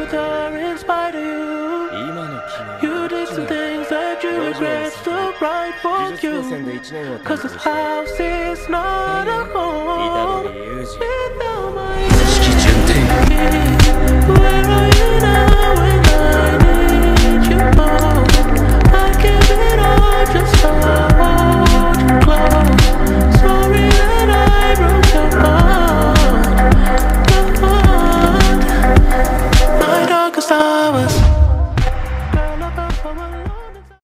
are in spite of you. You did some things that you regret, still right for you. Cause this house is not a home.